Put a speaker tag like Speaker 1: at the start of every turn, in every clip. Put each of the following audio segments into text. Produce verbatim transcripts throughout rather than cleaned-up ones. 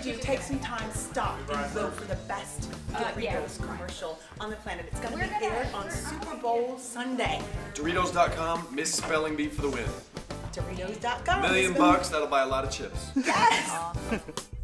Speaker 1: do, take some time, stop, and vote for the best Doritos uh, yeah. commercial on the planet. It's going to be gonna aired on Super Bowl Sunday.
Speaker 2: Doritos dot com, Miss Spelling Bee for the win.
Speaker 1: Doritos dot com.
Speaker 2: Million bucks, that'll buy a lot of chips.
Speaker 1: Yes!
Speaker 3: Awesome.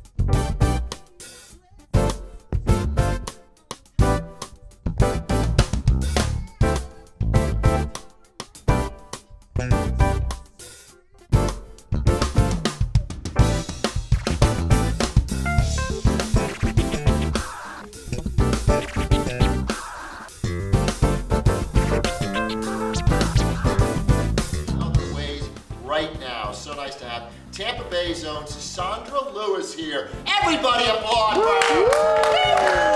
Speaker 4: Right now, so nice to have Tampa Bay's own Sisaundra Lewis here. Everybody applaud her!